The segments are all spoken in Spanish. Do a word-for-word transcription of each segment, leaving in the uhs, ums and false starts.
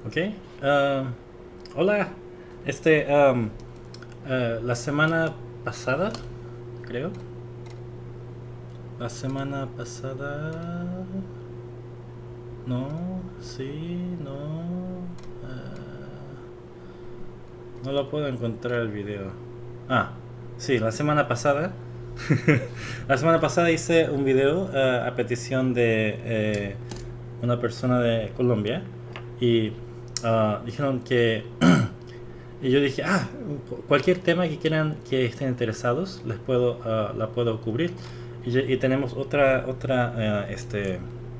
Ok. Um, hola. Este, um, uh, la semana pasada, creo. La semana pasada. No, sí, no. uh, no lo puedo encontrar el video. Ah, sí, la semana pasada. La semana pasada hice un video uh, a petición de eh, una persona de Colombia y uh, dijeron que y yo dije, ah, cualquier tema que quieran que estén interesados, les puedo, uh, la puedo cubrir. Y, y tenemos otra, otra, uh, este,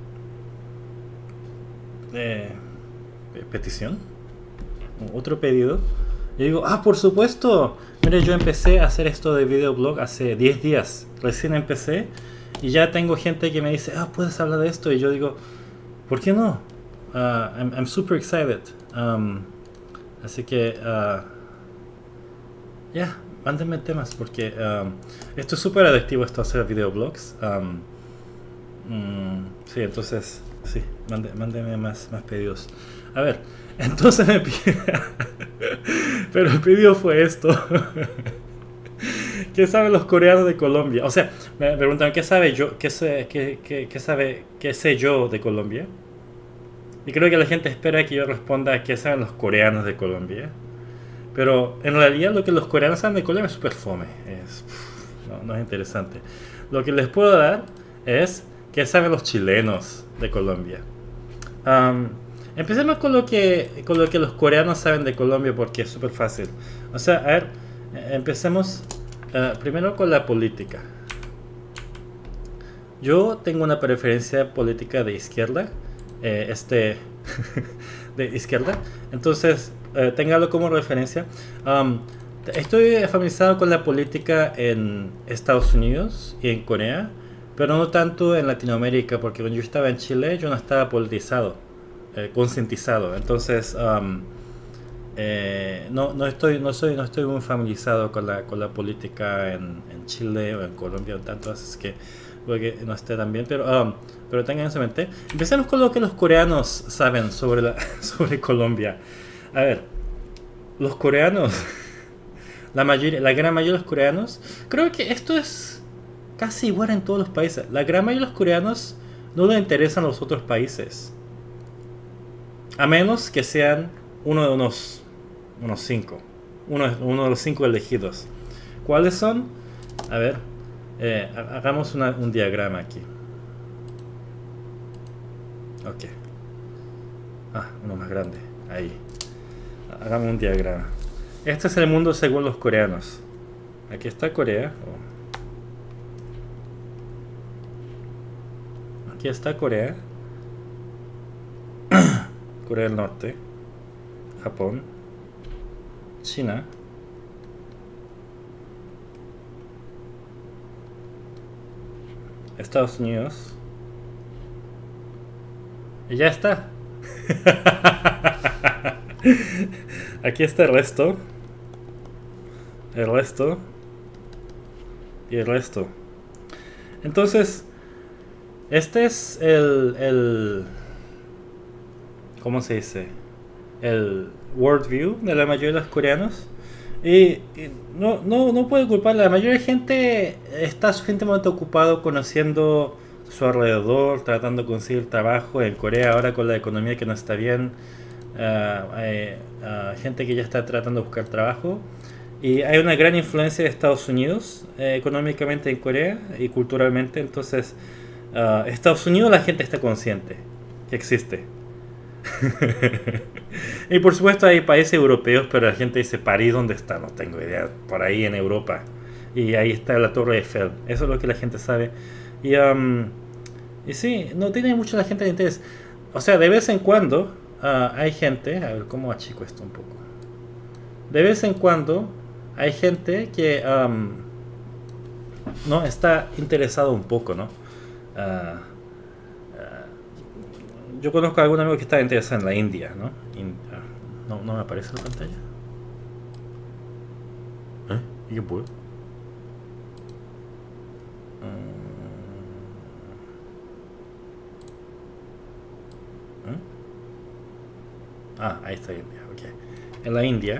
eh, petición, otro pedido. Y digo, ah, por supuesto. Mire, yo empecé a hacer esto de videoblog hace diez días. Recién empecé y ya tengo gente que me dice, ah, puedes hablar de esto. Y yo digo, ¿por qué no? Uh, I'm, I'm super excited. Um, así que, uh, ya, yeah, mándenme temas porque um, esto es súper adictivo, esto hacer videoblogs. Um, mm, sí, entonces, sí, mande, mándenme más, más pedidos. A ver, entonces me pide... Pero el pedido fue esto. ¿Qué saben los coreanos de Colombia? O sea, me preguntan, ¿qué sabe yo? ¿Qué sé, qué, qué, qué sabe, qué sé yo de Colombia? Y creo que la gente espera que yo responda qué saben los coreanos de Colombia. Pero en realidad lo que los coreanos saben de Colombia es súper fome. Es, no, no es interesante. Lo que les puedo dar es qué saben los chilenos de Colombia. Um, empecemos con lo, que, con lo que los coreanos saben de Colombia porque es súper fácil. O sea, a ver, empecemos uh, primero con la política. Yo tengo una preferencia política de izquierda. Eh, este de izquierda. Entonces, eh, téngalo como referencia. Um, estoy familiarizado con la política en Estados Unidos y en Corea, pero no tanto en Latinoamérica, porque cuando yo estaba en Chile yo no estaba politizado, eh, concientizado. Entonces, um, eh, no, no, estoy, no, soy, no estoy muy familiarizado con la, con la política en, en Chile o en Colombia, tanto así que porque no esté tan bien, pero, um, pero tengan eso en mente. Empecemos con lo que los coreanos saben sobre, la, sobre Colombia. A ver, los coreanos, la, mayoría, la gran mayoría de los coreanos, creo que esto es casi igual en todos los países. La gran mayoría de los coreanos no les interesan los otros países, a menos que sean uno de unos, unos cinco, uno, uno de los cinco elegidos. ¿Cuáles son? A ver, eh, hagamos una, un diagrama aquí. Ok. Ah, uno más grande. Ahí. Hagamos un diagrama. Este es el mundo según los coreanos. Aquí está Corea. Oh. Aquí está Corea. Corea del Norte. Japón. China. Estados Unidos. Y ya está. Aquí está el resto. El resto. Y el resto. Entonces, este es el, el ¿cómo se dice? El worldview de la mayoría de los coreanos. Y, y no, no, no puedo culparle. La mayoría de gente está suficientemente ocupado conociendo su alrededor, tratando de conseguir trabajo en Corea ahora con la economía que no está bien. Uh, hay uh, gente que ya está tratando de buscar trabajo. Y hay una gran influencia de Estados Unidos eh, económicamente en Corea y culturalmente. Entonces, uh, Estados Unidos la gente está consciente que existe. Y por supuesto hay países europeos, pero la gente dice, París, ¿dónde está? No tengo idea. Por ahí en Europa. Y ahí está la Torre Eiffel. Eso es lo que la gente sabe. Y, um, y sí, no tiene mucha la gente de interés. O sea, de vez en cuando uh, hay gente... A ver, ¿cómo achico esto un poco? De vez en cuando hay gente que um, no está interesado un poco, ¿no? Uh, Yo conozco a algún amigo que está interesado en la India, ¿no? In, ah, no, no me aparece en la pantalla. ¿Eh? ¿Y qué puedo? ¿Eh? Ah, ahí está India, ok. En la India,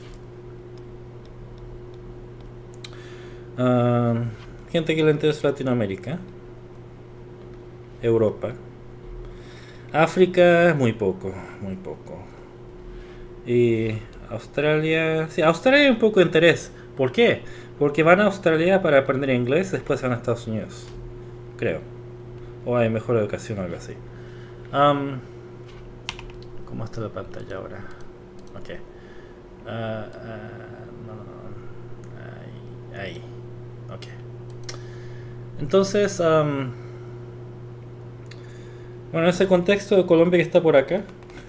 uh, gente que le interesa Latinoamérica, Europa, África, muy poco, muy poco. Y Australia, sí, Australia hay un poco de interés. ¿Por qué? Porque van a Australia para aprender inglés, después van a Estados Unidos, creo. O hay mejor educación o algo así. Um, ¿Cómo está la pantalla ahora? Ok. Uh, uh, no, no, no. Ahí, ahí. Ok. Entonces, um, bueno, en ese contexto de Colombia que está por acá,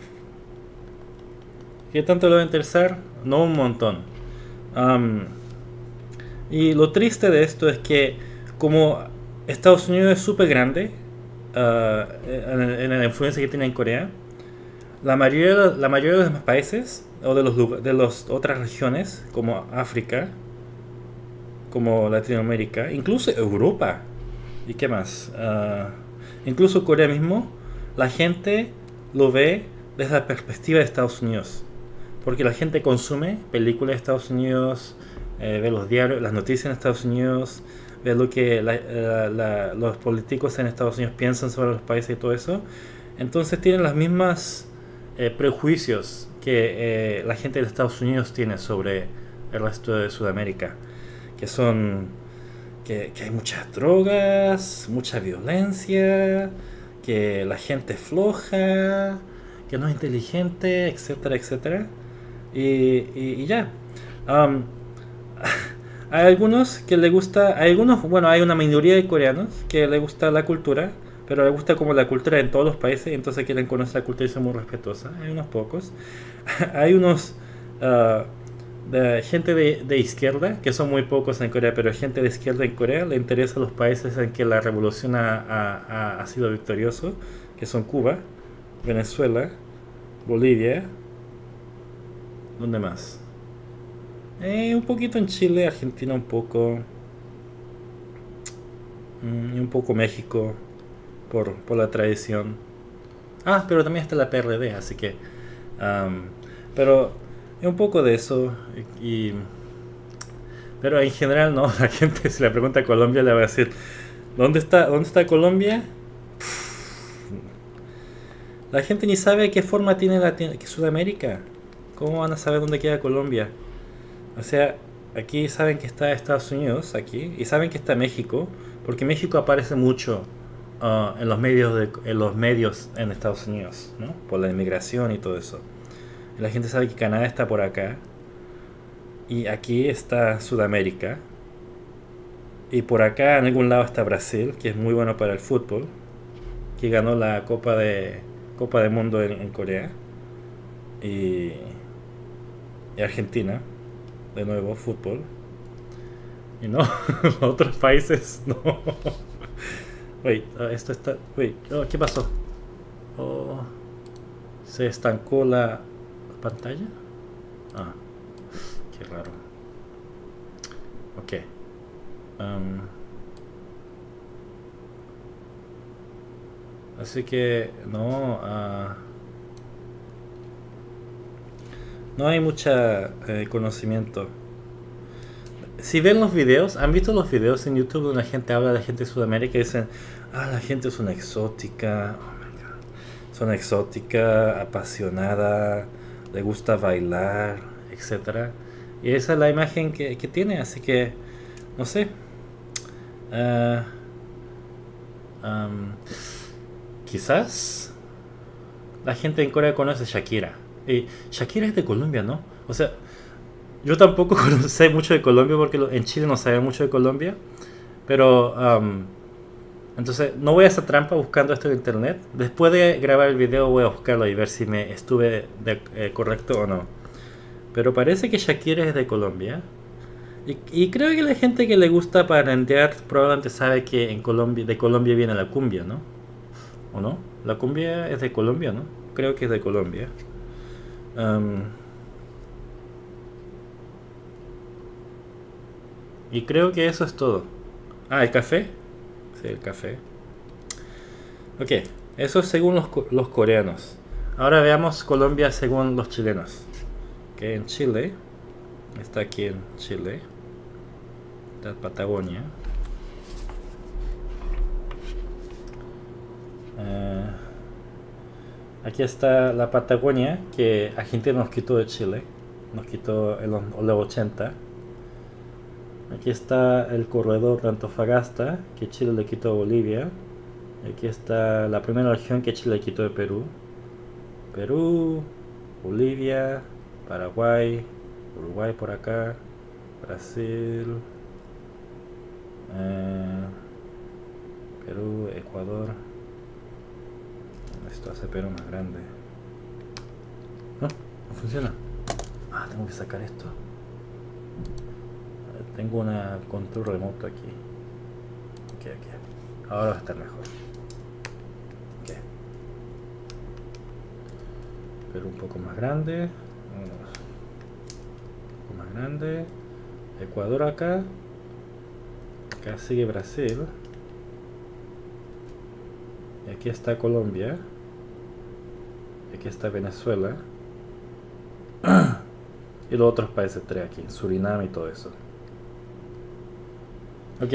¿qué tanto le va a interesar? No un montón. Um, y lo triste de esto es que como Estados Unidos es súper grande, uh, en, en la influencia que tiene en Corea, la mayoría, la mayoría de los demás países o de los de las otras regiones como África, como Latinoamérica, incluso Europa y qué más, uh, incluso Corea mismo, la gente lo ve desde la perspectiva de Estados Unidos, porque la gente consume películas de Estados Unidos, eh, ve los diarios, las noticias en Estados Unidos, ve lo que la, la, la, los políticos en Estados Unidos piensan sobre los países y todo eso. Entonces tienen las mismas eh, prejuicios que eh, la gente de Estados Unidos tiene sobre el resto de Sudamérica, que son que, que hay muchas drogas, mucha violencia, que la gente es floja, que no es inteligente, etcétera, etcétera. Y, y, y ya. Um, hay algunos que le gusta, hay algunos, bueno, hay una minoría de coreanos que le gusta la cultura, pero le gusta como la cultura en todos los países, entonces quieren conocer la cultura y son muy respetuosa. Hay unos pocos. Hay unos uh, de gente de, de izquierda, que son muy pocos en Corea, pero gente de izquierda en Corea le interesa los países en que la revolución ha, ha, ha sido victorioso, que son Cuba, Venezuela, Bolivia. ¿Dónde más? Eh, un poquito en Chile, Argentina un poco. Mm, y un poco México, por, por la tradición. Ah, pero también está la P R D, así que... Um, pero un poco de eso. Y, pero en general no, la gente si le pregunta a Colombia le va a decir, ¿dónde está, dónde está Colombia? La gente ni sabe qué forma tiene Latino, Sudamérica. ¿Cómo van a saber dónde queda Colombia? O sea, aquí saben que está Estados Unidos, aquí, y saben que está México, porque México aparece mucho uh, en los medios de, en los medios en Estados Unidos, ¿no? Por la inmigración y todo eso. Y la gente sabe que Canadá está por acá, y aquí está Sudamérica, y por acá en algún lado está Brasil, que es muy bueno para el fútbol, que ganó la Copa de Copa del Mundo en, en Corea, y, y Argentina. De nuevo, fútbol. Y no, otros países no. Wait, uh, esto está. Wait, oh, ¿qué pasó? Oh, ¿se estancó la pantalla? Ah, qué raro. Ok. Um, así que no. Uh, No hay mucha eh, conocimiento. Si ven los videos, ¿han visto los videos en YouTube donde la gente habla de gente de Sudamérica y dicen, ah, la gente es una exótica, oh my God, es una exótica, apasionada, le gusta bailar, etcétera? Y esa es la imagen que, que tiene, así que, no sé. Uh, um, quizás la gente en Corea conoce a Shakira. Y Shakira es de Colombia, ¿no? O sea, yo tampoco sé mucho de Colombia porque en Chile no sabe mucho de Colombia. Pero, um, entonces, no voy a hacer trampa buscando esto en internet. Después de grabar el video voy a buscarlo y ver si me estuve de, eh, correcto o no. Pero parece que Shakira es de Colombia. Y, y creo que la gente que le gusta parandear probablemente sabe que en Colombia, de Colombia viene la cumbia, ¿no? ¿O no? La cumbia es de Colombia, ¿no? Creo que es de Colombia. Um, y creo que eso es todo. Ah, ¿el café? Sí, el café. Ok, eso es según los, los coreanos. Ahora veamos Colombia según los chilenos. Que en Chile, está aquí en Chile, está Patagonia. Eh, aquí está la Patagonia que Argentina nos quitó de Chile, nos quitó en los, en los ochenta. Aquí está el corredor de Antofagasta que Chile le quitó a Bolivia. Aquí está la primera región que Chile le quitó de Perú. Perú, Bolivia, Paraguay, Uruguay por acá, Brasil, eh, Perú, Ecuador. Esto hace Perú más grande. No, no funciona. Ah, tengo que sacar esto. Tengo una control remoto aquí. Ok, ok. Ahora va a estar mejor. Ok. Perú un poco más grande. Vamos. Un poco más grande. Ecuador acá. Acá sigue Brasil. Y aquí está Colombia. Y aquí está Venezuela. Y los otros países tres aquí. Surinam y todo eso. Ok.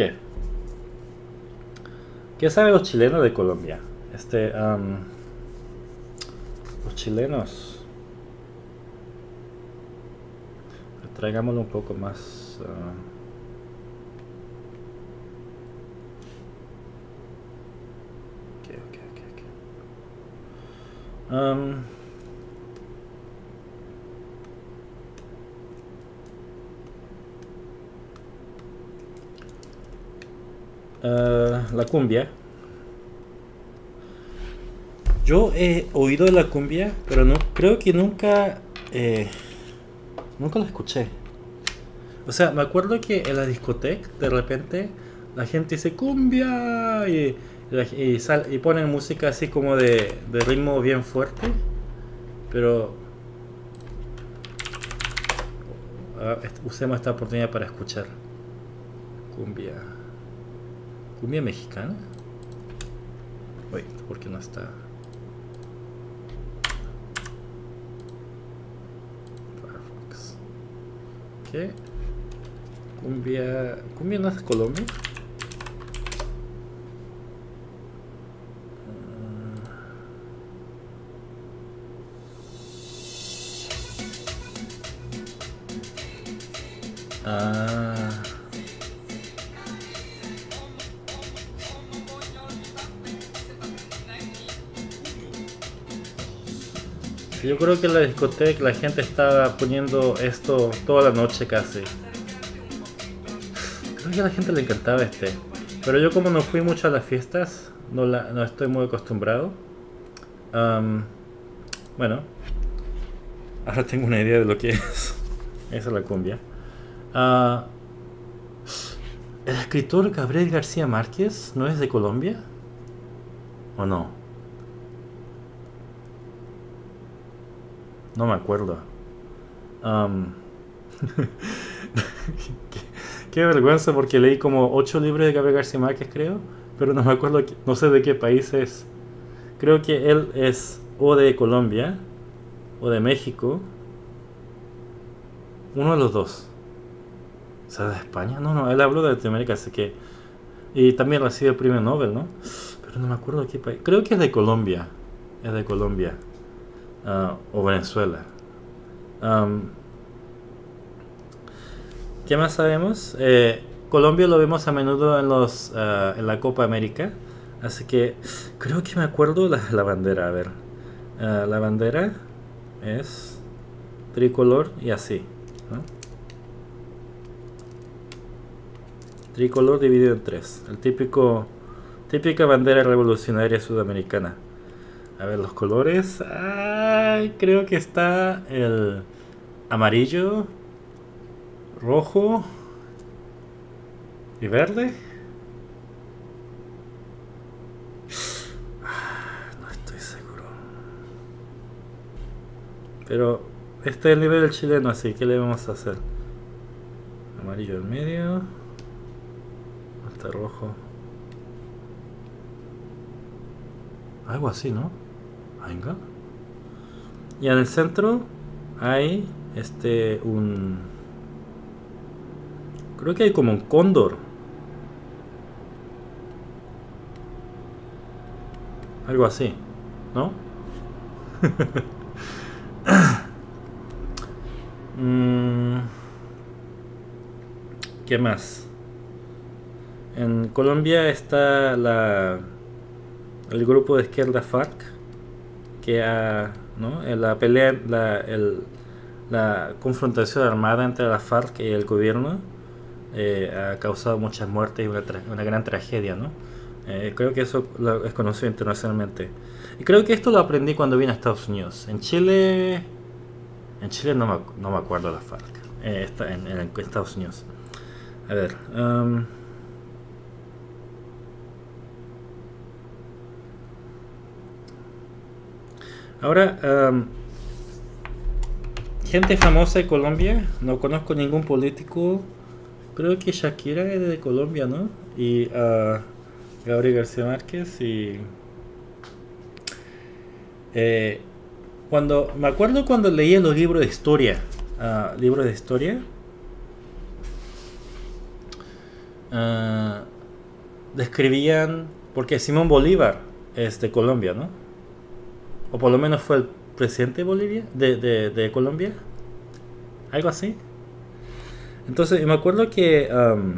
¿Qué saben los chilenos de Colombia? Este, um, los chilenos. Traigámoslo un poco más. Uh, ok, ok, ok, ok. Um, Uh, la cumbia. Yo he oído de la cumbia, pero no creo que nunca eh, nunca la escuché. O sea, me acuerdo que en la discoteca de repente la gente dice cumbia y, y, sal, y ponen música así como de, de ritmo bien fuerte, pero uh, usemos esta oportunidad para escuchar cumbia. ¿Cumbia mexicana? Wait, ¿por qué no está? Firefox. ¿Qué? Cumbia... ¿Cumbia no es Colombia? Ah... Yo creo que en la discoteca la gente estaba poniendo esto toda la noche casi. Creo que a la gente le encantaba este. Pero yo como no fui mucho a las fiestas, no, la, no estoy muy acostumbrado. Um, bueno, ahora tengo una idea de lo que es. Esa es la cumbia. Uh, ¿El escritor Gabriel García Márquez no es de Colombia? ¿O no? No me acuerdo. Um, qué, qué vergüenza porque leí como ocho libros de Gabriel García Márquez, creo. Pero no me acuerdo, no sé de qué país es. Creo que él es o de Colombia o de México. Uno de los dos. O sea, de España. No, no, él habló de Latinoamérica, así que... Y también recibe el premio Nobel, ¿no? Pero no me acuerdo de qué país. Creo que es de Colombia. Es de Colombia. Uh, o Venezuela. Um, ¿Qué más sabemos? Eh, Colombia lo vemos a menudo en los uh, en la Copa América, así que creo que me acuerdo la, la bandera. A ver, uh, la bandera es tricolor y así, ¿no? Tricolor dividido en tres, el típico típica bandera revolucionaria sudamericana. A ver los colores. Ay, creo que está el amarillo, rojo y verde. No estoy seguro. Pero este es el nivel del chileno, así que le vamos a hacer. Amarillo en medio. Hasta rojo. Algo así, ¿no? Venga. Y en el centro hay este un... Creo que hay como un cóndor. Algo así, ¿no? Mm, ¿qué más? En Colombia está la, el grupo de izquierda FARC, que ha, ¿no? En la pelea, la, el, la confrontación armada entre la FARC y el gobierno eh, ha causado muchas muertes y una, tra- una gran tragedia, ¿no? Eh, creo que eso lo- es conocido internacionalmente. Y creo que esto lo aprendí cuando vine a Estados Unidos. En Chile, en Chile no me, ac- no me acuerdo de la FARC. Eh, está en, en Estados Unidos. A ver. um, ahora, um, gente famosa de Colombia. No conozco ningún político. Creo que Shakira es de Colombia, ¿no? Y uh, Gabriel García Márquez y... eh, cuando, me acuerdo cuando leía los libros de historia. Uh, libros de historia. uh, describían... Porque Simón Bolívar es de Colombia, ¿no? O por lo menos fue el presidente de Bolivia, de, de, de Colombia. Algo así. Entonces, me acuerdo que um,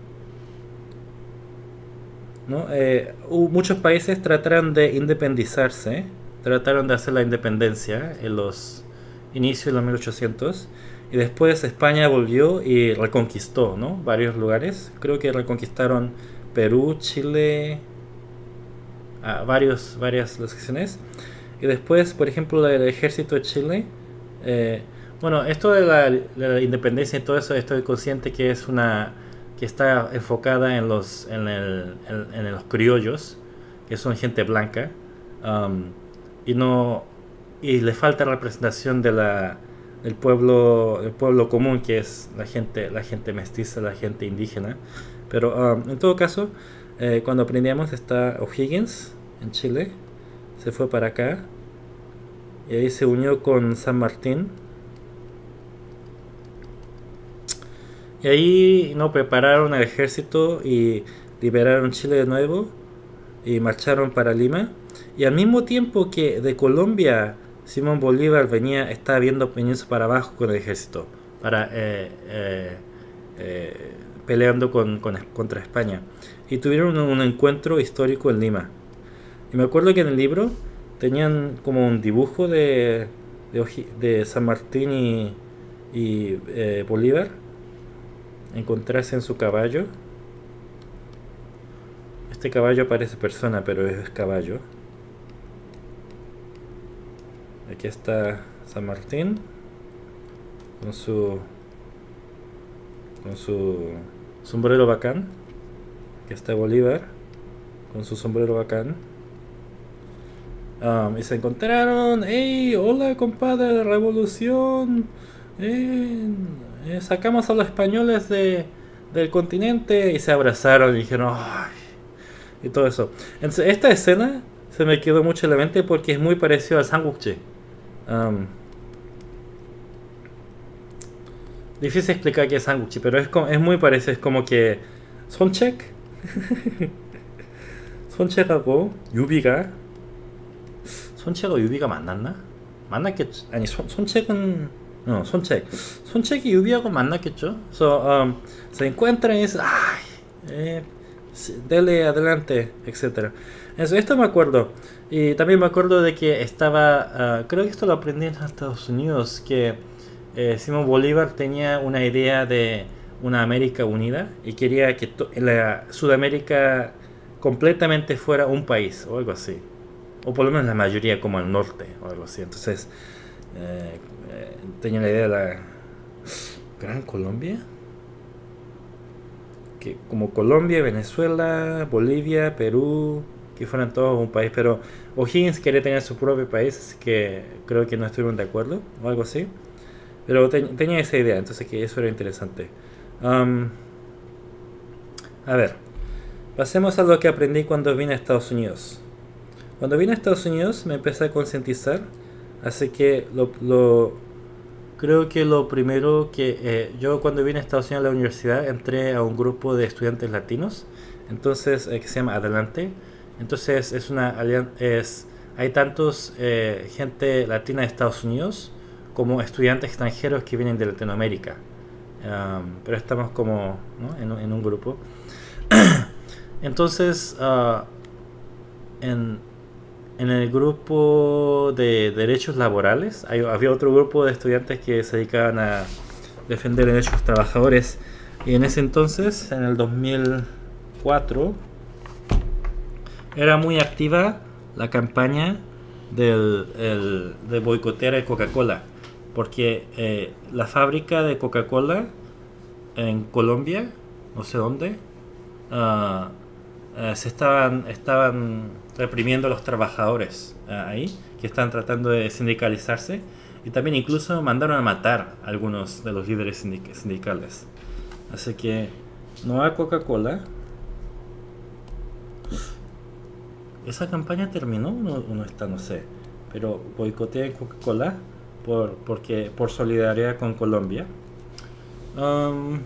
¿no? Eh, hubo- muchos países trataron de independizarse, trataron de hacer la independencia en los inicios de los mil ochocientos y después España volvió y reconquistó, ¿no? Varios lugares. Creo que reconquistaron Perú, Chile, ah, varios, varias secciones. Y después, por ejemplo, el ejército de Chile. eh, bueno, esto de la, de la independencia y todo eso, estoy consciente que es una que está enfocada en los en, el, en, en los criollos, que son gente blanca, um, y no y le falta representación de la del pueblo del pueblo común, que es la gente la gente mestiza, la gente indígena. Pero um, en todo caso, eh, cuando aprendíamos está O'Higgins en Chile, se fue para acá y ahí se unió con San Martín. Y ahí no prepararon el ejército y liberaron Chile de nuevo y marcharon para Lima. Y al mismo tiempo que de Colombia Simón Bolívar venía, estaba viendo viniendo para abajo con el ejército, para eh, eh, eh, peleando con, con- contra España. Y tuvieron un, un encuentro histórico en Lima. Y me acuerdo que en el libro tenían como un dibujo de, de, Oji- de San Martín y, y eh, Bolívar encontrarse en su caballo. Este caballo parece persona, pero es caballo. Aquí está San Martín con su con su sombrero bacán. Aquí está Bolívar con su sombrero bacán. Um, y se encontraron. ¡Hey! Hola, compadre de revolución. Eh, eh, sacamos a los españoles de, del continente. Y se abrazaron y dijeron, ¡ay! Y todo eso. Entonces, esta escena se me quedó mucho en la mente porque es muy parecido al Samgukji. Um, difícil explicar qué es Samgukji, pero es, como, es muy parecido. Es como que 손책, 손책하고 유비가 손책하고 유비가 만났나? 만났겠죠. 아니 손, 손책은 어, 손책 손책이 유비하고 만났겠죠. So, um, se encuentran y dicen, ay, eh, sí, dele adelante, etcétera. Eso, esto me acuerdo. Y también me acuerdo de que estaba, ah, creo que esto lo aprendí en Estados Unidos, que eh, Simón Bolívar tenía una idea de una América unida y quería que to- la Sudamérica completamente fuera un país o algo así. O por lo menos la mayoría como el norte o algo así. Entonces, eh, eh, tenía la idea de la Gran Colombia, que como Colombia, Venezuela, Bolivia, Perú, que fueran todos un país, pero O'Higgins quería tener su propio país, así que creo que no estuvieron de acuerdo o algo así. Pero te- tenía esa idea, entonces que eso era interesante. Um, a ver, pasemos a lo que aprendí cuando vine a Estados Unidos. Cuando vine a Estados Unidos me empecé a concientizar Así que lo, lo- creo que lo primero que eh, yo cuando vine a Estados Unidos a la universidad entré a un grupo de estudiantes latinos, entonces eh, que se llama Adelante. Entonces es una alian- es hay tantos eh, gente latina de Estados Unidos como estudiantes extranjeros que vienen de Latinoamérica. Um, pero estamos como, ¿no?, en, un- en un grupo. Entonces, ah, en, en el grupo de derechos laborales hay- había otro grupo de estudiantes que se dedicaban a defender derechos de los trabajadores. Y en ese entonces, en el dos mil cuatro, era muy activa la campaña del, el- de boicotear a Coca-Cola. Porque eh, la fábrica de Coca-Cola en Colombia, no sé dónde, ah, eh, se estaban, estaban reprimiendo a los trabajadores ah, ahí, que están tratando de sindicalizarse, y también incluso mandaron a matar a algunos de los líderes sindic- sindicales. Así que no a Coca-Cola. ¿Esa campaña terminó o no, o no está? No sé. Pero boicotea Coca-Cola por, porque, por solidaridad con Colombia. Um,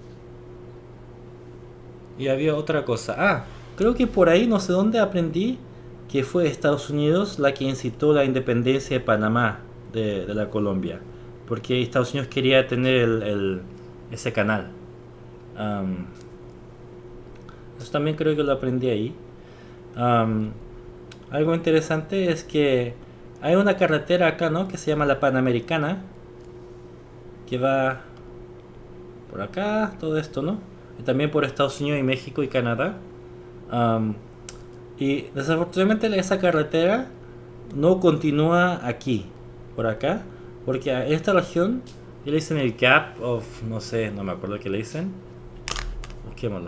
Y había otra cosa. Ah, creo que por ahí, no sé dónde aprendí, que fue Estados Unidos la que incitó la independencia de Panamá de, de la Colombia. Porque Estados Unidos quería tener el, el- ese canal. Am, eso también creo que lo aprendí ahí. Am, algo interesante es que hay una carretera acá, ¿no?, que se llama la Panamericana, que va por acá, todo esto, ¿no? Y también por Estados Unidos y México y Canadá. Am, Y desafortunadamente esa carretera no continúa aquí, por acá, porque a esta región le dicen el Gap of, no sé, no me acuerdo qué le dicen. Busquémoslo.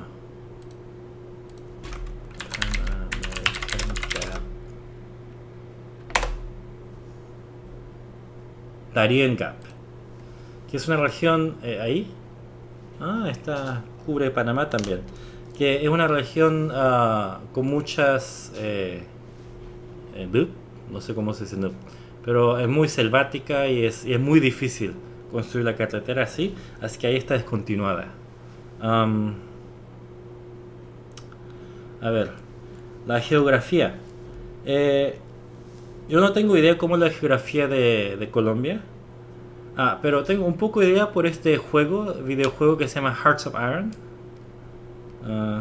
Darien Gap, que es una región eh, ahí. Ah, esta cubre Panamá también. Que es una región ah, con muchas eh, eh, Nup, no sé cómo se dice Nup, pero es muy selvática y es, y es muy difícil construir la carretera así, así que ahí está descontinuada. Am, a ver, la geografía. Eh, yo no tengo idea cómo es la geografía de, de Colombia. Ah, pero tengo un poco de idea por este juego, videojuego que se llama Hearts of Iron. Ah,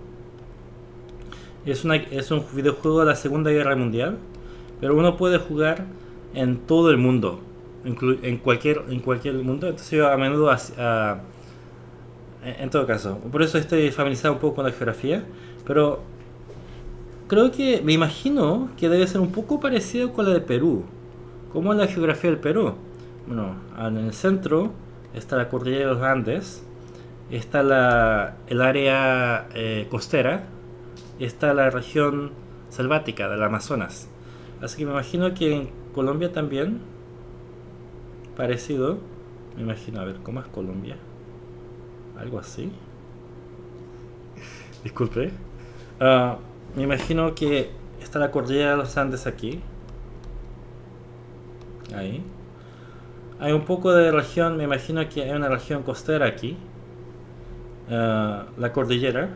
es, una, es un videojuego de la Segunda Guerra Mundial, pero uno puede jugar en todo el mundo, inclu- en cualquier en cualquier mundo. Entonces yo a menudo as- a- en todo caso, por eso estoy familiarizado un poco con la geografía, pero creo que me imagino que debe ser un poco parecido con la de Perú. ¿Cómo es la geografía del Perú? Bueno, en el centro está la cordillera de los Andes, está la, el área eh, costera, y está la región selvática del Amazonas. Así que me imagino que en Colombia también, parecido. Me imagino, a ver, ¿cómo es Colombia? Algo así. Disculpe. Ah, me imagino que está la cordillera de los Andes aquí. Ahí. Hay un poco de región, me imagino que hay una región costera aquí. Ah, la cordillera.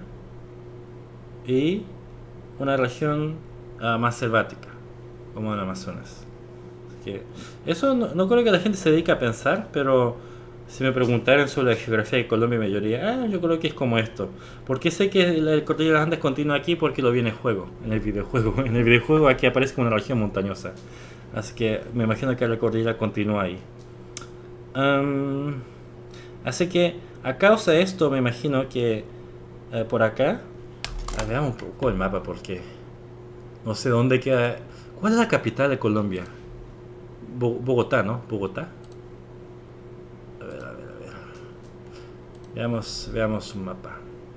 Y una región ah, más selvática, como el Amazonas. Así que eso no, no creo que la gente se dedique a pensar, pero si me preguntaran sobre la geografía de Colombia, me diría, ah, yo creo que es como esto. Porque sé que el, el cordillera de los Andes continúa aquí porque lo vi en el juego, en el videojuego. En el videojuego aquí aparece como una región montañosa. Así que me imagino que la cordillera continúa ahí. Am, así que a causa de esto, me imagino que eh, por acá, ah, veamos un poco el mapa porque no sé dónde queda. ¿Cuál es la capital de Colombia? Bo- Bogotá, ¿no? Bogotá. A ver, a ver, a ver. Veamos, veamos un mapa.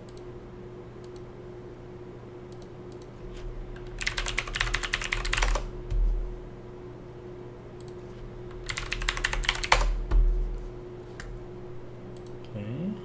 Ok.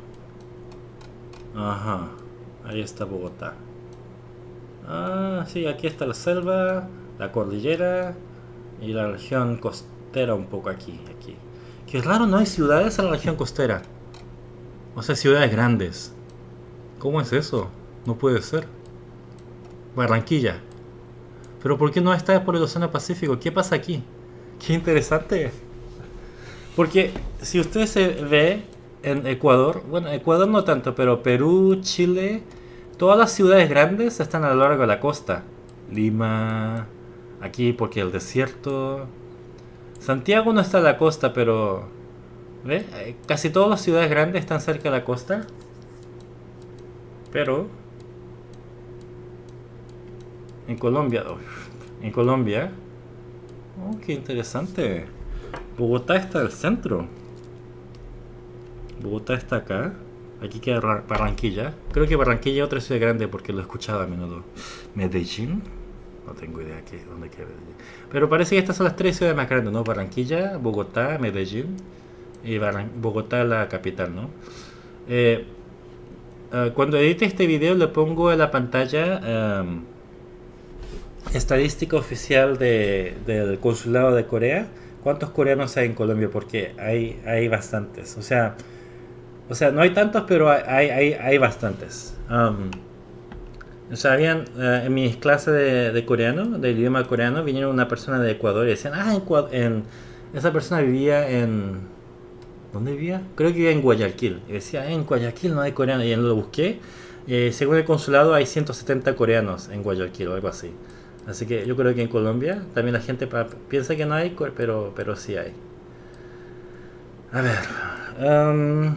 Ajá. Ahí está Bogotá. Ah, sí, aquí está la selva, la cordillera Y la región costera un poco aquí, aquí. Qué raro, no hay ciudades en la región costera. O sea, ciudades grandes. ¿Cómo es eso? No puede ser. Barranquilla. Pero ¿por qué no está por el Océano Pacífico? ¿Qué pasa aquí? Qué interesante. Porque si usted se ve en Ecuador, bueno, Ecuador no tanto, pero Perú, Chile, todas las ciudades grandes están a lo largo de la costa. Lima, aquí porque el desierto. Santiago no está a la costa, pero ¿ve? Eh, Casi todas las ciudades grandes están cerca de la costa. Pero en Colombia, uf, en Colombia, oh, qué interesante. Bogotá está al centro. Bogotá está acá. Aquí queda Ra- Barranquilla. Creo que Barranquilla es otra ciudad grande porque lo he escuchado a menudo. Medellín. No tengo idea qué, dónde queda Medellín. Pero parece que estas son las tres ciudades más grandes, ¿no? Barranquilla, Bogotá, Medellín. Y Barran- Bogotá la capital, ¿no? Eh, eh, cuando edite este video le pongo en la pantalla em, estadística oficial de, del consulado de Corea. ¿Cuántos coreanos hay en Colombia? Porque hay, hay bastantes. O sea, o sea, no hay tantos, pero hay, hay, hay bastantes. Um, o sea, habían, eh, en mis clases de, de coreano, del idioma coreano, vinieron una persona de Ecuador y decían, ah, en, Ecua- en- esa persona vivía en... ¿Dónde vivía? Creo que vivía en Guayaquil. Y decía, "Eh, en Guayaquil no hay coreanos". Y lo busqué. Eh, según el consulado hay ciento setenta coreanos en Guayaquil o algo así. Así que yo creo que en Colombia también la gente pa- piensa que no hay, co- pero, pero sí hay. A ver. um,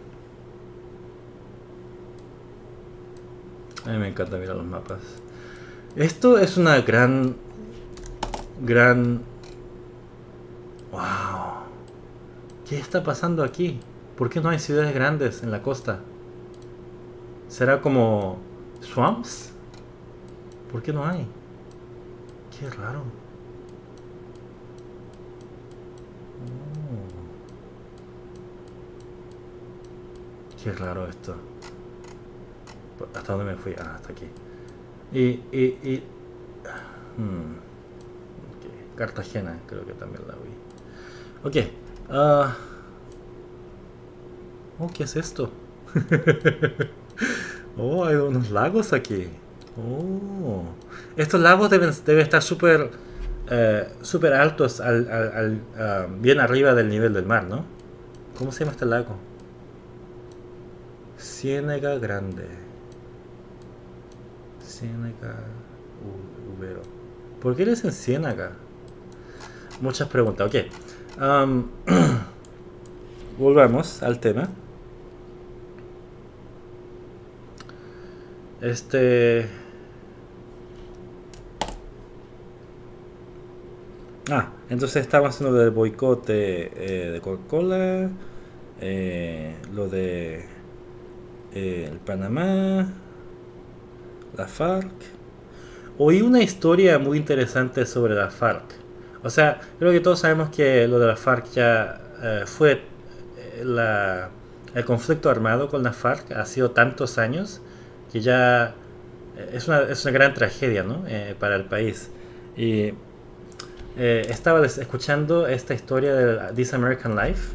a mí me encanta mirar los mapas. Esto es una gran, gran... ¡Wow! ¿Qué está pasando aquí? ¿Por qué no hay ciudades grandes en la costa? ¿Será como swamps? ¿Por qué no hay? Qué raro. Oh, qué raro esto. ¿Hasta dónde me fui? Ah, hasta aquí. Y, y, y hmm, ok, Cartagena, creo que también la vi. Ok. ah, oh, ¿qué es esto? Oh, hay unos lagos aquí. Oh. Estos lagos deben, deben estar súper eh, súper altos, al, al- al, ah, bien arriba del nivel del mar, ¿no? ¿Cómo se llama este lago? Ciénaga Grande. Ciénaga U- Ubero. ¿Por qué le dicen Ciénaga? Muchas preguntas. Ok. Am, volvamos al tema. Este. Ah, entonces estamos haciendo del boicot de, eh, de Coca-Cola, eh, lo de eh, el Panamá, la FARC. Oí una historia muy interesante sobre la FARC. O sea, creo que todos sabemos que lo de la FARC ya eh, fue eh, la, el conflicto armado con la FARC ha sido tantos años que ya eh, es una, es una gran tragedia, ¿no? Eh, para el país. Y eh, estaba des- escuchando esta historia de This American Life.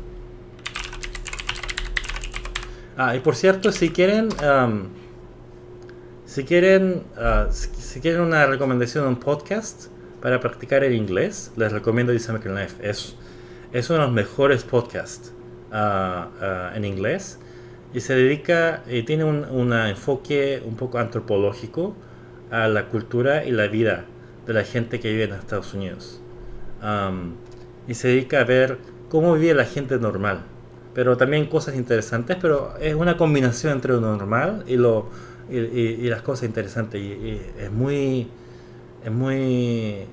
Ah, y por cierto, si quieren, um, si quieren, ah, si, si quieren una recomendación de un podcast para practicar el inglés, les recomiendo This American Life. Es, es uno de los mejores podcasts ah, ah, en inglés y se dedica y tiene un un enfoque un poco antropológico a la cultura y la vida de la gente que vive en Estados Unidos. Am, y se dedica a ver cómo vive la gente normal, pero también cosas interesantes, pero es una combinación entre lo normal y lo y, y- y las cosas interesantes y, y es muy es muy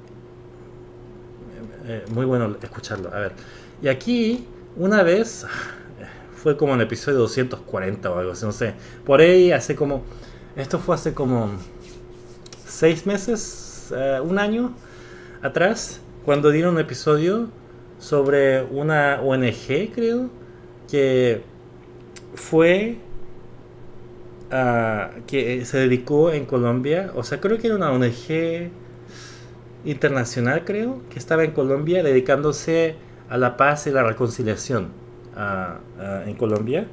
eh, muy bueno escucharlo. A ver, y aquí una vez fue como en el episodio doscientos cuarenta o algo así, no sé, por ahí hace como, esto fue hace como seis meses, eh, un año atrás, cuando dieron un episodio sobre una O N G, creo, que fue a que se dedicó en Colombia, o sea, creo que era una O N G internacional, creo, que estaba en Colombia dedicándose a la paz y la reconciliación ah, ah, en Colombia.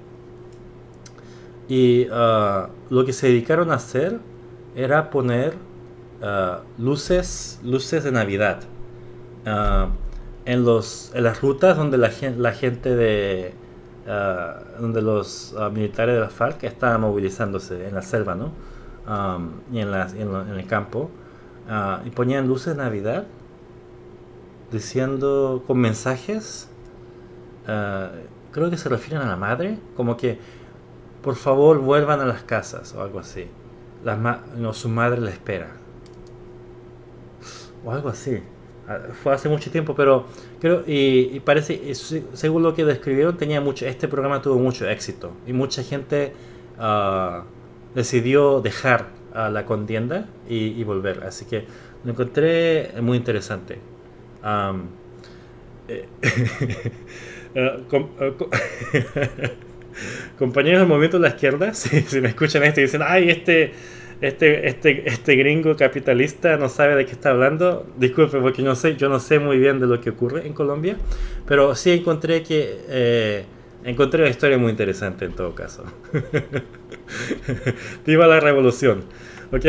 Y ah, lo que se dedicaron a hacer era poner ah, luces, luces de Navidad ah, en los, en las rutas donde la, gen- la gente de ah, donde los ah, militares de la FARC estaban movilizándose en la selva, ¿no? Am, y en, las- y en lo- en el campo. Ah, y ponían luces de Navidad diciendo con mensajes, ah, creo que se refieren a la madre, como que por favor vuelvan a las casas o algo así. Las ma- no, su madre la espera o algo así. Ah, fue hace mucho tiempo, pero creo y, y parece, y se- según lo que describieron, tenía mucho, este programa tuvo mucho éxito y mucha gente ah, decidió dejar a la contienda y, y volver. Así que lo encontré muy interesante. Am, eh, eh, com- eh, co- Compañeros del movimiento de la izquierda, si, si me escuchan esto y dicen, ay, este, este, este, este gringo capitalista no sabe de qué está hablando, disculpe porque no sé, yo no sé muy bien de lo que ocurre en Colombia, pero sí encontré que eh, encontré una historia muy interesante en todo caso. Viva la revolución. Ok.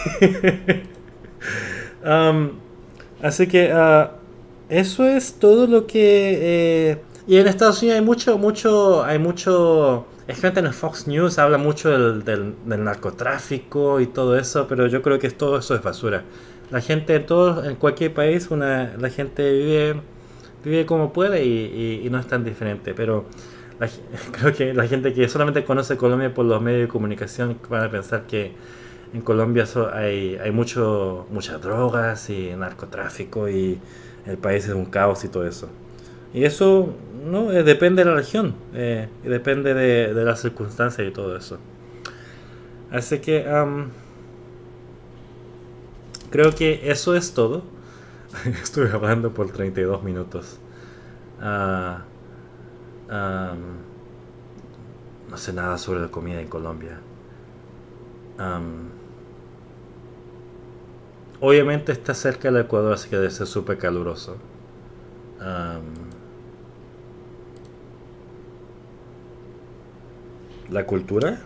Um, Así que ah, eso es todo lo que eh, y en Estados Unidos hay mucho mucho hay mucho es gente en el Fox News habla mucho del, del, del narcotráfico y todo eso, pero yo creo que todo eso es basura. La gente en todo en cualquier país una la gente vive vive como puede y, y- y no es tan diferente, pero la ge- creo que la gente que solamente conoce Colombia por los medios de comunicación van a pensar que en Colombia so- hay, hay mucho, muchas drogas y narcotráfico y el país es un caos y todo eso. Y eso no eh, depende de la región, eh, y depende de, de las circunstancias y todo eso. Así que am, creo que eso es todo. Estuve hablando por treinta y dos minutos. Ah, am, no sé nada sobre la comida en Colombia. Am, Obviamente está cerca del Ecuador, así que debe ser súper caluroso. Am, la cultura.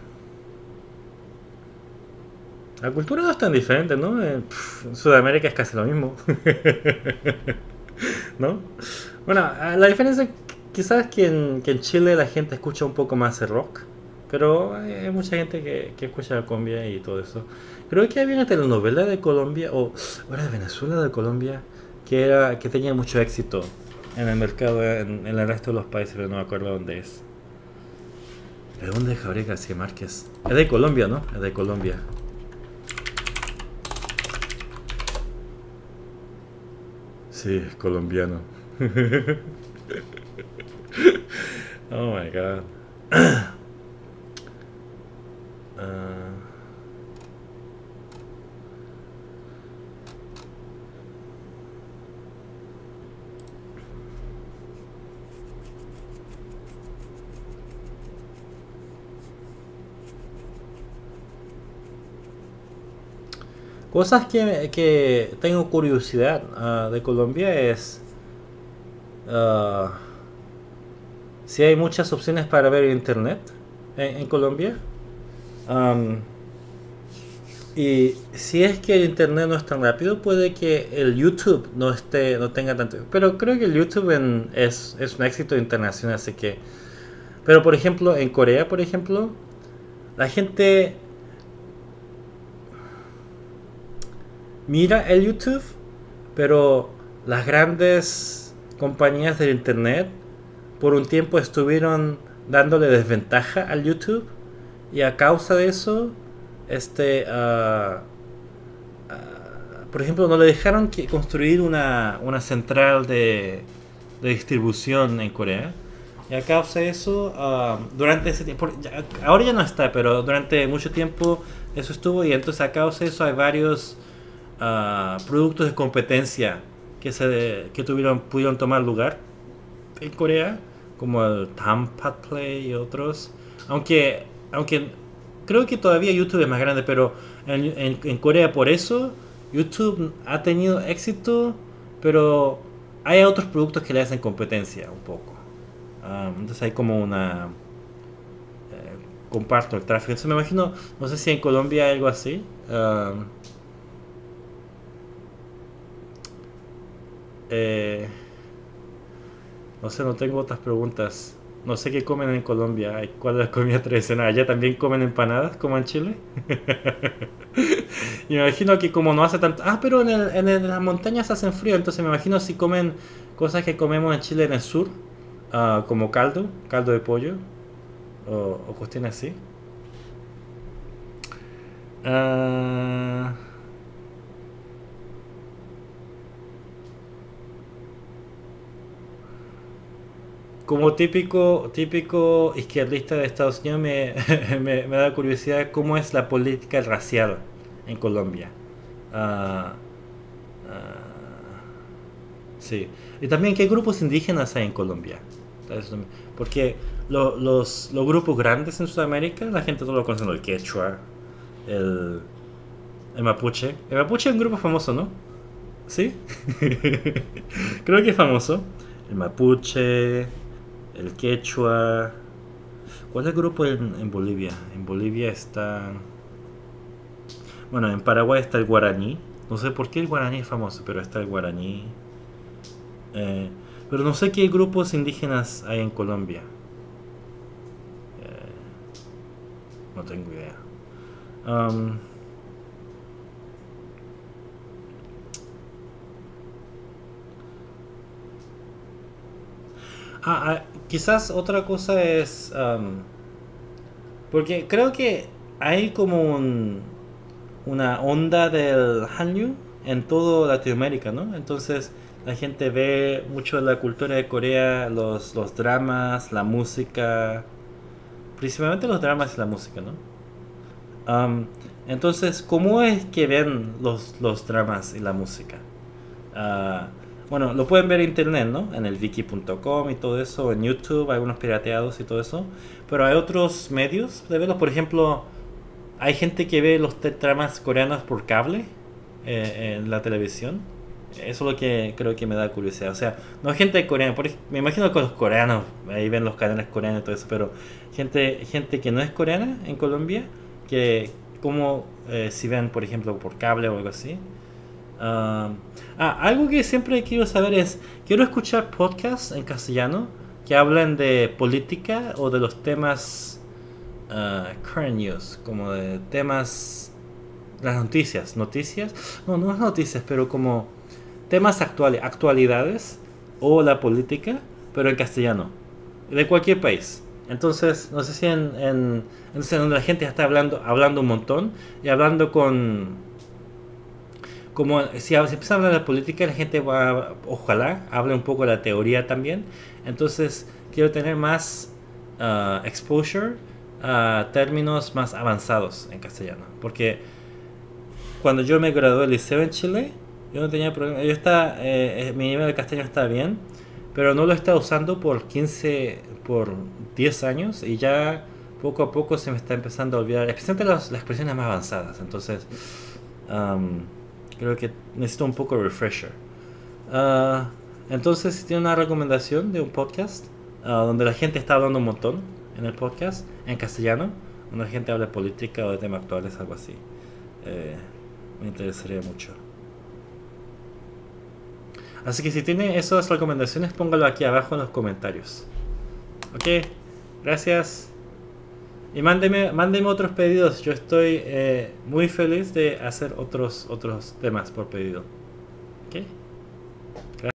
La cultura no es tan diferente, ¿no? En, pf, en Sudamérica es casi lo mismo. ¿No? Bueno, ah, la diferencia quizás que en, que en Chile la gente escucha un poco más el rock, pero hay, hay mucha gente que, que escucha la cumbia y todo eso. Creo que había una telenovela de Colombia, o era de Venezuela de Colombia, que era que tenía mucho éxito en el mercado en, en el resto de los países, pero no me acuerdo dónde es. ¿De dónde es Gabriel García Márquez? Es de Colombia, ¿no? Es de Colombia. Sí, es colombiano. Oh my god. Ah, cosas que, que tengo curiosidad ah, de Colombia es ah, si hay muchas opciones para ver internet en, en Colombia. Am, y si es que el internet no es tan rápido, puede que el YouTube no esté, no tenga tanto. Pero creo que el YouTube en- es, es un éxito internacional, así que. Pero por ejemplo, en Corea, por ejemplo, la gente mira el YouTube, pero las grandes compañías del internet por un tiempo estuvieron dándole desventaja al YouTube y a causa de eso, este, ah, por ejemplo, no le dejaron que construir una, una central de, de distribución en Corea. Y a causa de eso, ah, durante ese tiempo, ya- ahora ya no está, pero durante mucho tiempo eso estuvo y entonces a causa de eso hay varios ah, productos de competencia que se que tuvieron pudieron tomar lugar en Corea, como el Tampat Play y otros. Aunque, aunque creo que todavía YouTube es más grande, pero en, en- en Corea por eso YouTube ha tenido éxito, pero hay otros productos que le hacen competencia un poco. Um, entonces hay como una... eh, comparto el tráfico. Entonces me imagino, no sé si en Colombia hay algo así. Um, eh, no sé, no tengo otras preguntas. No sé qué comen en Colombia. ¿Cuál es la comida tradicional? ¿Allá también comen empanadas como en Chile? Y me imagino que como no hace tanto... Ah, pero en, el, en el- las montañas hacen frío, entonces me imagino si comen cosas que comemos en Chile en el sur, ah, como caldo, caldo de pollo, o, o cuestiones así. Ah, como típico, típico izquierdista de Estados Unidos, me, me, me da curiosidad cómo es la política racial en Colombia. Ah, ah, sí. Y también qué grupos indígenas hay en Colombia. Eso también. Porque lo- los, los grupos grandes en Sudamérica, la gente todo lo conoce, ¿no? El quechua, el, el mapuche. El mapuche es un grupo famoso, ¿no? ¿Sí? Creo que es famoso. El mapuche, el quechua. ¿Cuál es el grupo en, en Bolivia? En Bolivia está... Bueno, en Paraguay está el guaraní. No sé por qué el guaraní es famoso, pero está el guaraní. Eh, pero no sé qué grupos indígenas hay en Colombia. Eh, no tengo idea. Um, ah, ah, quizás otra cosa es... um, porque creo que hay como un, una onda del Hallyu en toda Latinoamérica, ¿no? Entonces la gente ve mucho de la cultura de Corea, los, los dramas, la música, principalmente los dramas y la música, ¿no? Am, entonces, ¿cómo es que ven los, los dramas y la música? Ah, bueno, lo pueden ver en internet, ¿no? En el viki punto com y todo eso, en YouTube, algunos pirateados y todo eso. Pero hay otros medios de verlos, por ejemplo, hay gente que ve los te- dramas coreanos por cable eh, en la televisión. Eso es lo que creo que me da curiosidad. O sea, no gente coreana, por ej- me imagino que los coreanos ahí ven los canales coreanos y todo eso, pero gente, gente que no es coreana en Colombia, que como eh, si ven, por ejemplo, por cable o algo así. Ah, ah, algo que siempre quiero saber es, quiero escuchar podcasts en castellano que hablen de política o de los temas uh, current news, como de temas, las noticias, noticias, no, no es noticias, pero como temas actuales, actualidades o la política, pero en castellano, de cualquier país. Entonces, no sé si en, en, entonces donde la gente está hablando, hablando un montón y hablando con, como si se empieza a hablar de política, la gente va, ojalá, hable un poco de la teoría también. Entonces, quiero tener más uh, exposure a términos más avanzados en castellano. Porque cuando yo me gradué del liceo en Chile, yo no tenía problema. Yo estaba, eh, eh, mi nivel de castellano estaba bien, pero no lo estaba usando por quince, por diez años y ya poco a poco se me está empezando a olvidar, especialmente las, las expresiones más avanzadas. Entonces, um, creo que necesito un poco de refresher. Uh, entonces, si tiene una recomendación de un podcast uh, donde la gente está hablando un montón en el podcast, en castellano, donde la gente habla de política o de temas actuales, algo así, eh, me interesaría mucho. Así que si tiene esas recomendaciones, póngalo aquí abajo en los comentarios. Ok, gracias. Y mándeme, mándeme otros pedidos. Yo estoy eh, muy feliz de hacer otros, otros temas por pedido. Ok.